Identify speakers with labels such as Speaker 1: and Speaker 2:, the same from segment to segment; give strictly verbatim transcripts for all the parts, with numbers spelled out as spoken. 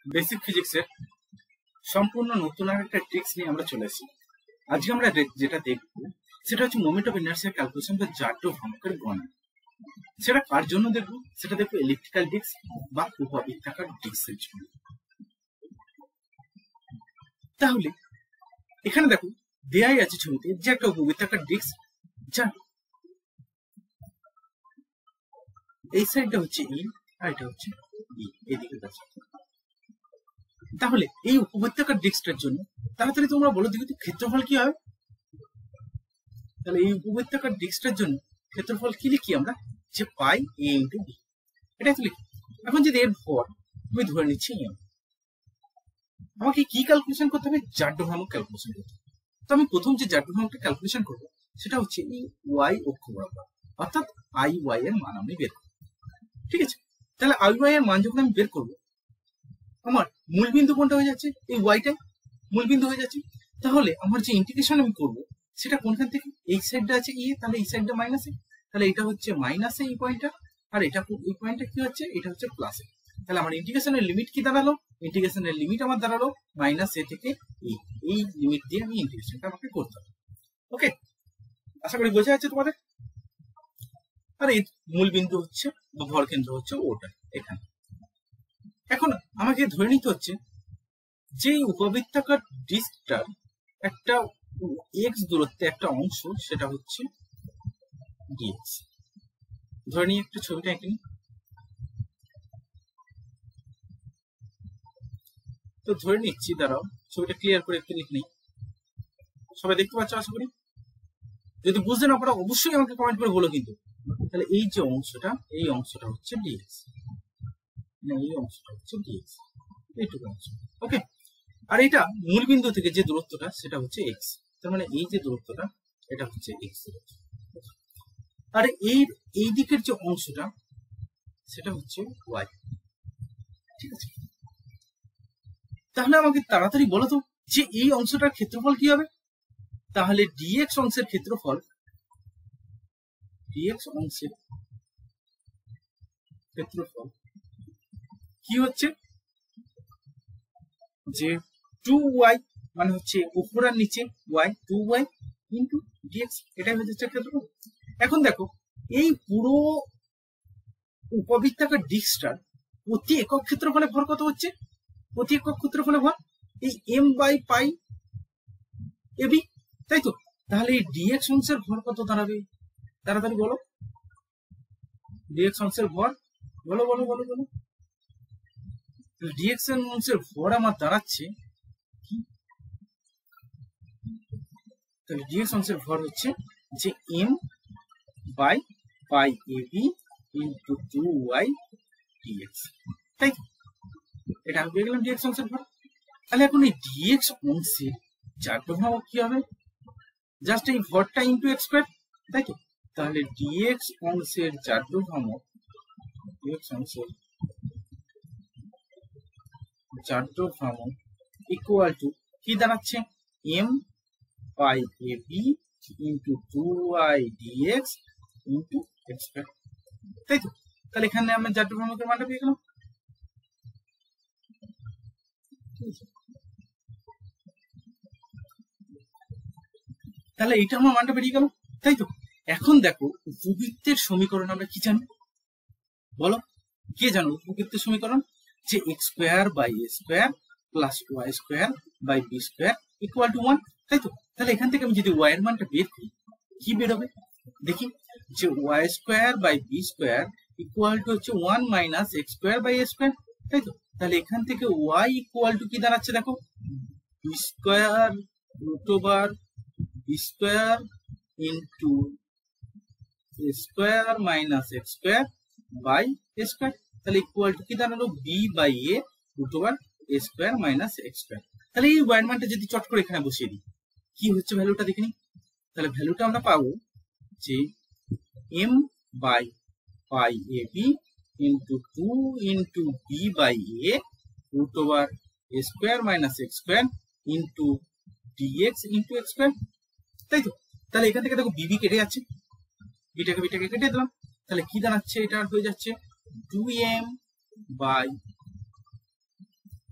Speaker 1: Basic ফিজিক্সের সম্পূর্ণ নতুন একটা ট্রিক্স নিয়ে আমরা চলে এসেছি। আজকে আমরা যেটা দেখবো সেটা হচ্ছে মোমেন্ট অফ ইনার্সিয়া ক্যালকুলেশন বা জারটো ভ্রামকের গণনা। সেটা কার জন্য দেখবো? সেটা দেখবো ইলেকট্রিক্যাল ডিস্ক বা উপবৃত্তাকার ডিস্কের জন্য। তাহলে এখানে দেখো দেয়াই আছে ছবিতে যে একটা উপবৃত্তাকার ডিস্ক, যা এই সাইডটা হচ্ছে ই আর এটা হচ্ছে ই, এদিকে গেছে। তাহলে এই উপবৃত্তাকার ডিস্কটার জন্য তাড়াতাড়ি তোমরা বলো দেখি তো ক্ষেত্রফল কি হবে? তাহলে এই উপবৃত্তাকার ডিস্কটার জন্য ক্ষেত্রফল কি লিখি আমরা? যে পাই এ ইন্টু বি, এটা তো লিখি। এখন যদি এর পর আমি ধরে নিচ্ছি এম, আমাকে কি ক্যালকুলেশন করতে হবে? জারটো ভ্রামক ক্যালকুলেশন করতে হবে। তো আমি প্রথম যে জারটো ভ্রামকটা ক্যালকুলেশন করবো সেটা হচ্ছে এই ওয়াই অক্ষ বরাবর, অর্থাৎ আই ওয়াই এর মান আমি বের করবো। ঠিক আছে, তাহলে আই ওয়াই এর মান যখন আমি বের করবো আমার মূল বিন্দু কোনটা হয়ে যাচ্ছে? এই ওয়াইটাই মূল বিন্দু হয়ে যাচ্ছে। তাহলে আমার যে ইন্টিগ্রেশন আমি করবো সেটা কোনখান থেকে? এই সাইডটা আছে ই, তাহলে এই সাইডটা মাইনাসে, তাহলে এটা হচ্ছে মাইনাসে এই পয়েন্টটা, আর এটা এই পয়েন্টটা কি হচ্ছে? এটা হচ্ছে প্লাসে। তাহলে আমার ইন্টিগ্রেশনের লিমিট কি দাঁড়ালো? ইন্টিগ্রেশনের লিমিট আমার দাঁড়ালো মাইনাস এ থেকে এই এই লিমিট দিয়ে আমি ইন্টিগ্রেশনটা আমাকে করতে হবে। ওকে, আশা করি বোঝা যাচ্ছে তোমাদের। আর এই মূল বিন্দু হচ্ছে বা ভর কেন্দ্র হচ্ছে ওটা এখানে। এখন আমাকে ধরে নিতে হচ্ছে যে উপবৃত্তাকার ডিস্কটার একটা এক্স দূরত্বে একটা অংশ, সেটা হচ্ছে ডিএক্স। ধরে নিই একটা ছবিটা এঁকে নিই। তো ধরে নিচ্ছি, দাঁড়াও ছবিটা ক্লিয়ার করে একটু লিখে নিই। সবাই দেখতে পাচ্ছ আশা করি? যদি বুঝতে না পারো অবশ্যই আমাকে কমেন্ট করে বলো কিন্তু। তাহলে এই যে অংশটা, এই অংশটা হচ্ছে ডিএক্স, এই অংশটা হচ্ছে ডিএক্স, এইটুকু অংশ। ওকে, আর এটা মূল বিন্দু থেকে যে দূরত্বটা সেটা হচ্ছে এক্স, তার মানে এই যে দূরত্বটা এটা হচ্ছে এক্স দূরত্ব। আর এই এই দিকের যে অংশটা সেটা হচ্ছে ওয়াই। ঠিক আছে, তাহলে আমাকে তাড়াতাড়ি বলো তো যে এই অংশটার ক্ষেত্রফল কি হবে? তাহলে ডিএক্স অংশের ক্ষেত্রফল, ডিএক্স অংশের ক্ষেত্রফল কি হচ্ছে? যে টু ওয়াই, মানে হচ্ছে উপর আর নিচে y, two y into d x, এটাই হয়ে যাচ্ছে ক্ষেত্রফল। এখন দেখো এই পুরো উপবৃত্তাকার ডিস্কটার প্রতি একক ক্ষেত্রফলে ভর কত হচ্ছে? প্রতি একক ক্ষেত্রফলে ভর এই এম বাই পাই এবি, তাই তো? তাহলে এই ডিএক্স অংশের ভর কত দাঁড়াবে? তাড়াতাড়ি বলো, ডিএক্স অংশের ভর বলো বলো বলো বলো। ডিএক্স অংশের ভর আমার দাঁড়াচ্ছে কি? তাহলে ডিএক্স অংশের ভর হচ্ছে যে m by pi a b into two y d x, তাই তো? এটা আমি পেয়ে গেলাম ডিএক্স অংশের ভর। তাহলে এখন এই ডিএক্স অংশের জারটো ভ্রামক কি হবে? জাস্ট এই ভরটা ইন্টু এক্স স্কয়ার, তাই তো? তাহলে ডিএক্স অংশের জারটো ভ্রামক, ডিএক্স অংশের জারটো ভ্রামক ইকুয়াল টু কি দাঁড়াচ্ছে? M pi a b into two y d x into x square, তাই তো? তাহলে এখানে আমরা জারটো ভ্রামকের মানটা পেয়ে গেলাম। তাহলে এইটা আমার মানটা বেরিয়ে গেল, তাই তো? এখন দেখো উপবৃত্তের সমীকরণ আমরা কি জানি বলো? কে জানো উপবৃত্তের সমীকরণ? যে x square by a square plus y square by b square equal to one, তাই তো? তাহলে এখান থেকে আমি যদি ওয়াই এর মানটা বের করি কি বেরোবে দেখি? যে y square by b square equal to হচ্ছে one minus x square by a square, তাই তো? তাহলে এখান থেকে ওয়াই ইকুয়াল টু কি দাঁড়াচ্ছে দেখো? B square root over b square into square minus x square by a square, তাহলে ইকুয়াল টু কি দাঁড়ালো? B by a root over a square minus x square. তাহলে এই ওয়াই মানটা যদি চট করে এখানে বসিয়ে দিই কি হচ্ছে ভ্যালুটা দেখে নিই। তাহলে ভ্যালুটা আমরা পাবো যে m by pi a b into two into b by a root over a square minus x square into d x into x square, তাই তো? তাহলে এখান থেকে দেখো বিবি কেটে যাচ্ছে, বিটাকে বিটাকে কেটে দিলাম। তাহলে কি দাঁড়াচ্ছে? এটা হয়ে যাচ্ছে two m by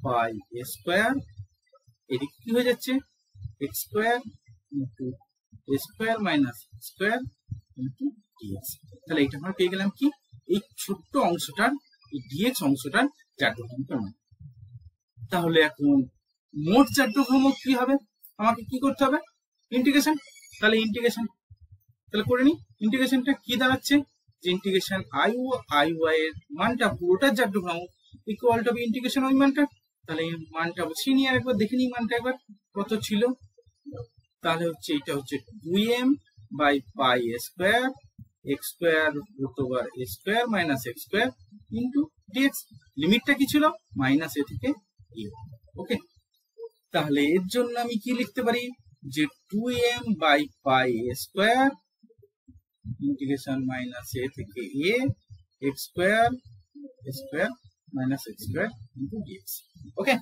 Speaker 1: pi square, এদিকে কি হয়ে যাচ্ছে x square into a square minus square into d x. তাহলে এটা আমরা পেয়ে গেলাম কি এই ছোট্ট অংশটার, এই ডিএক্স অংশটার চাট্টোভ্রম মান। তাহলে এখন মোট চাট্টোভ্রম কি হবে, আমাকে কি করতে হবে ইন্টিগ্রেশন। তাহলে ইন্টিগ্রেশন তাহলে করে নি। ইন্টিগ্রেশনটা কি দাঁড়াচ্ছে যে ইন্টিগ্রেশন আই ও আই ওয়াই এর মানটা পুরোটার চাট্টোভ্রম ইকুয়াল টু ইন্টিগ্রেশন ওই মানটা। তাহলে এই মানটা বসিয়ে নিয়ে একবার দেখে নিই মানটা একবার কত ছিল। তাহলে হচ্ছে এটা হচ্ছে two m by pi square x square root over a square minus x square into d x. লিমিটটা কি ছিল মাইনাস এ থেকে এ। ওকে, তাহলে এর জন্য আমি কি লিখতে পারি যে two m by pi square integration minus a থেকে a x square square minus x square into d x. Okay,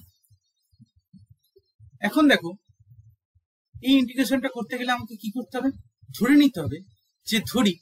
Speaker 1: এখন দেখো এই ইন্টিগ্রেশনটা করতে গেলে আমাকে কি করতে হবে, ধরে নিতে হবে যে ধরি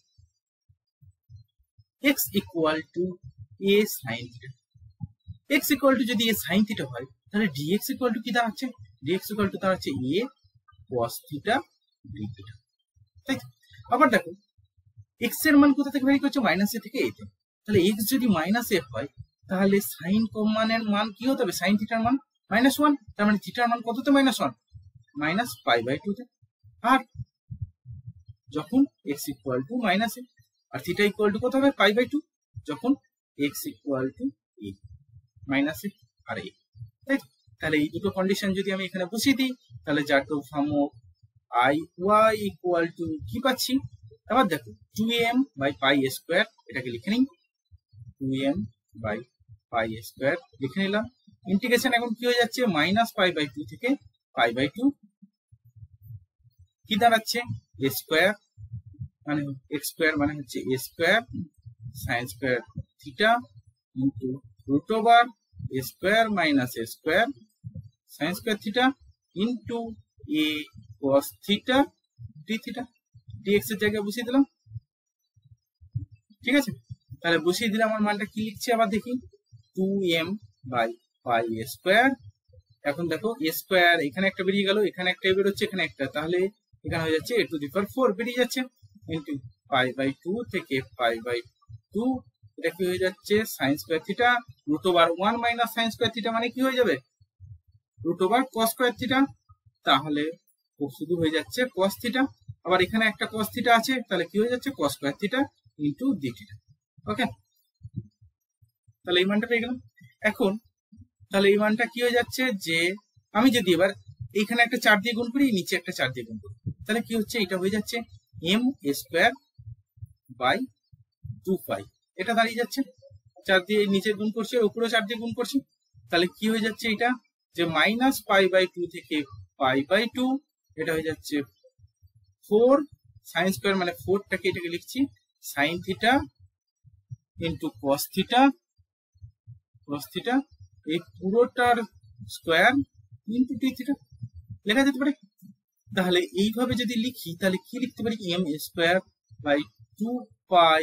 Speaker 1: x equal to a sin theta. x equal to যদি a sin থিটা হয় তাহলে dx ইকুয়াল টু কি দাঁড়াচ্ছে, dx ইকুয়াল টু দাঁড়াচ্ছে a cos theta d theta. তাই আবার দেখো x এর মান কোথা থেকে ভ্যারি করছে মাইনাস a থেকে a তে। তাহলে x যদি মাইনাস a হয় তাহলে sin মানের মান কি হতে হবে, sin থিটার মান মাইনাস ওয়ান। তার মানে থিটার মান কততে minus one, minus pi by two তে। আর যখন x equal to minus a আর থিটা ইকুয়াল টু কত হবে পাই বাই টু, যখন x equal to a minus a আর a। তাই তাহলে এই দুটো কন্ডিশন যদি আমি এখানে বসিয়ে দিই তাহলে চাট্টোভ্রম আই ওয়াই ইকুয়াল টু কি পাচ্ছি। আবার দেখো two m by pi square, এটাকে লিখে নিই two m by pi square লিখে নিলাম। ইন্টিগ্রেশন এখন কি হয়ে যাচ্ছে মাইনাস পাই বাই টু থেকে পাই বাই টু কি দাঁড়াচ্ছে এ স্কোয়ার মানে এক্স স্কোয়ার মানে হচ্ছে a square sine square theta into root over a square minus a square sine square theta into a cos theta d theta. D x এর জায়গায় বসিয়ে দিলাম। ঠিক আছে, তাহলে বসিয়ে দিলে আমার মানটা কি লিখছে আবার দেখি two m by pi square. এখন দেখো এ স্কোয়ার এখানে একটা বেরিয়ে গেল, এখানে একটা বেরোচ্ছে, এখানে একটা, তাহলে এখানে হয়ে যাচ্ছে এ টু দি পাওয়ার ফোর বেরিয়ে যাচ্ছে ইন্টু পাই বাই টু থেকে পাই বাই টু, এটা কি হয়ে যাচ্ছে sine square theta root over one minus sine square theta মানে কি হয়ে যাবে root over cos square theta. তাহলে শুধু হয়ে যাচ্ছে কস থিটা, আবার এখানে একটা কস থিটা আছে, তাহলে কি হয়ে যাচ্ছে cos square theta into d theta. Okay, তাহলে এই মানটা পেয়ে গেলাম। এখন তাহলে এই মানটা কি হয়ে যাচ্ছে যে আমি যদি এবার এইখানে একটা চার দিয়ে গুণ করি, নিচে একটা চার দিয়ে গুণ করি, তাহলে কি হচ্ছে এটা হয়ে যাচ্ছে m square by two pi. এটা দাঁড়িয়ে যাচ্ছে চার দিয়ে নিচে গুণ করছি, উপরে চার দিয়ে গুণ করছি, তাহলে কি হয়ে যাচ্ছে এটা যে মাইনাস পাই বাই টু থেকে পাই বাই টু, এটা হয়ে যাচ্ছে ফোর সাইন স্কোয়ার মানে ফোরটাকে এটাকে লিখছি sine theta into cos theta cos theta এই পুরোটার স্কোয়ার ইন্টু ডি থিটা লেখা যেতে পারে। তাহলে এইভাবে যদি লিখি তাহলে কি লিখতে পারি m square by two pi,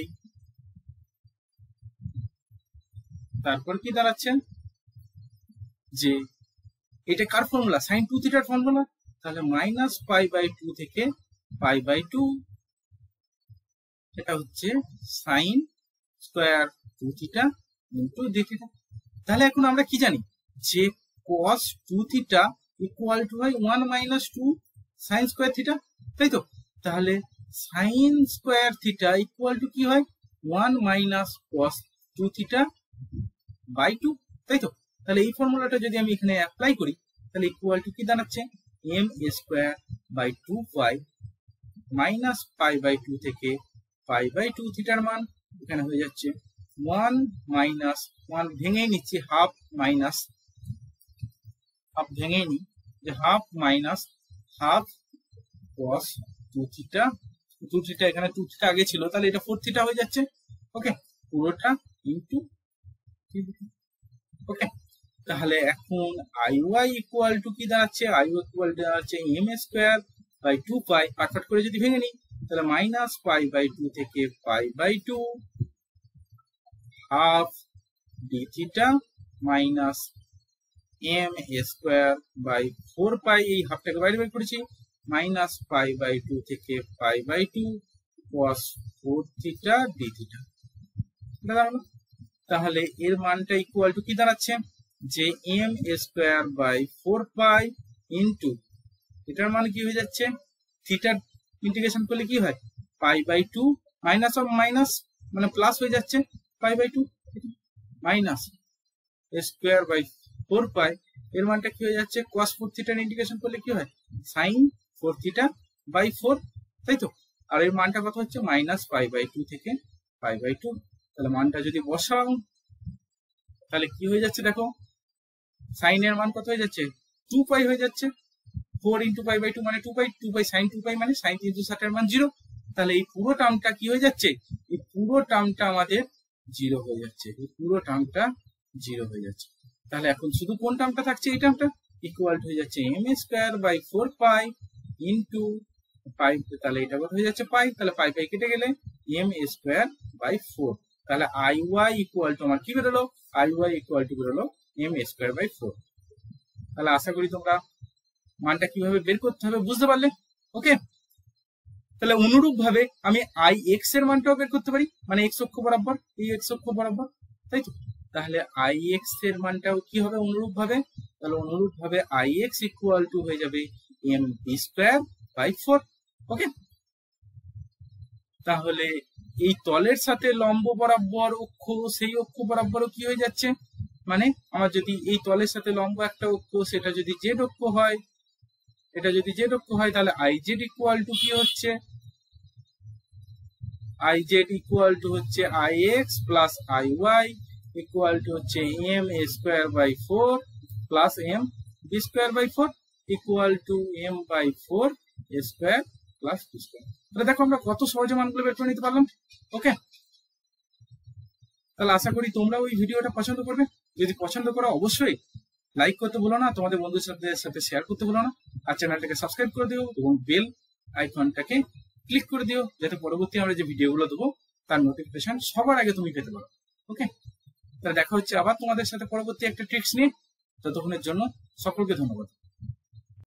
Speaker 1: তারপর কি দাঁড়াচ্ছে যে এটা কার ফর্মুলা সাইন টু থিটার ফর্মুলা, তাহলে মাইনাস পাই বাই টু থেকে পাই বাই টু, এটা হচ্ছে sine square two theta into d theta. তাহলে এখন আমরা কি জানি যে cos two theta equal to হয় one minus two sine square theta, তাই তো। তাহলে sine square theta equal to কি হয় one minus cos two theta by two, তাই তো। তাহলে এই ফর্মুলাটা যদি আমি এখানে অ্যাপ্লাই করি তাহলে ইকুয়াল টু কি দাঁড়াচ্ছে m square by two pi minus pi by two থেকে পাই বাই টু থিটার মান এখানে হয়ে যাচ্ছে ওয়ান মাইনাস ওয়ান ভেঙে নিচ্ছি হাফ মাইনাস হাফ ভেঙে নি যে half minus half cos two theta, two theta এখানে টু থিটা আগে ছিল তাহলে এটা ফোর থিটা হয়ে যাচ্ছে। ওকে, পুরোটা ইনটু। ওকে, তাহলে এখন আই ওয়াই ইকুয়াল টু কি দাঁড়াচ্ছে আই ওয়াই ইকুয়াল টু দাঁড়াচ্ছে m square by two pi, কাটকাট করে যদি ভেঙে নিই তাহলে মাইনাস পাই বাই টু থেকে pi by two half d theta minus m square by four pi, এই হাফটাকে বাইরে বের করেছি, মাইনাস পাই বাই টু থেকে pi by two cos four theta d theta. তাহলে এর মানটা ইকুয়াল টু কি দাঁড়াচ্ছে, যে m square by four pi into এটার মান কি হয়ে যাচ্ছে, থিটার ইন্টিগ্রেশন করলে কি হয়, pi by two minus of minus মানে প্লাস হয়ে যাচ্ছে, pi by two minus square by four pi, এর মানটা কি হয়ে যাচ্ছে, কস ফোর থিটার ইন্টিগ্রেশন করলে কি হয়, sine four theta by four, তাই তো। আর এর মানটা কত হচ্ছে, মাইনাস পাই বাই টু থেকে পাই বাই টু। তাহলে মানটা যদি বসাও তাহলে কি হয়ে যাচ্ছে, দেখো সাইনের মান কত হয়ে যাচ্ছে, টু পাই হয়ে যাচ্ছে, four into pi by two মানে two pi, two pi sine two pi মানে সাইন তিনশো ষাটের মান জিরো। তাহলে এই পুরো টার্মটা কি হয়ে যাচ্ছে, এই পুরো টার্মটা আমাদের জিরো হয়ে যাচ্ছে, এই পুরো টার্মটা জিরো হয়ে যাচ্ছে। তাহলে এখন শুধু কোন টার্মটা থাকছে, এই টার্মটা ইকুয়াল হয়ে যাচ্ছে m square by four pi into pi, তাহলে এটা কত হয়ে যাচ্ছে পাই, তাহলে পাই পাই কেটে গেলে এম স্কোয়ার বাই ফোর, তাহলে আই ওয়াই ইকুয়াল টু আমার কি বেরোলো, আই ওয়াই ইকুয়াল টু বেরোলো এম স্কোয়ার বাই ফোর। তাহলে আশা করি তোমরা মানটা কিভাবে বের করতে হবে বুঝতে পারলে। ওকে, তাহলে অনুরূপ ভাবে আমি আই এক্স এর মানটাও বের করতে পারি, মানে এক্স অক্ষ বরাবর, এই এক্স অক্ষ বরাবর, তাই তো। তাহলে আই এক্স এর মানটাও কি হবে অনুরূপ ভাবে, তাহলে অনুরূপ ভাবে আই এক্স ইকুয়াল টু হয়ে যাবে m b square by four. Okay, তাহলে এই তলের সাথে লম্ব বরাবর অক্ষ, সেই অক্ষ বরাবরও কি হয়ে যাচ্ছে, মানে আমার যদি এই তলের সাথে লম্ব একটা অক্ষ, সেটা যদি জেড অক্ষ হয়, এটা যদি জেড অক্ষ হয়, তাহলে আই জেড ইকুয়াল টু কি হচ্ছে, আই জেড ইকুয়াল টু হচ্ছে I x plus I y equal to হচ্ছে m square by four plus m b square by four equal to m by four square plus b square. তাহলে দেখো আমরা কত সহজে মানগুলো বের করে নিতে পারলাম। ওকে, তাহলে আশা করি তোমরা ওই ভিডিওটা পছন্দ করবে। যদি পছন্দ করো অবশ্যই লাইক করতে ভুলো না, তোমাদের বন্ধুদের সাথে সাথে শেয়ার করতে ভুলো না, আর চ্যানেলটাকে সাবস্ক্রাইব করে দিও এবং বেল আইকনটাকে ক্লিক করে দিও, যাতে পরবর্তী আমরা যে ভিডিওগুলো দেবো তার নোটিফিকেশন সবার আগে তুমি পেতে পারো। ওকে, তাহলে দেখা হচ্ছে আবার তোমাদের সাথে পরবর্তী একটা ট্রিক্স নিয়ে। ততক্ষণের জন্য সকলকে ধন্যবাদ।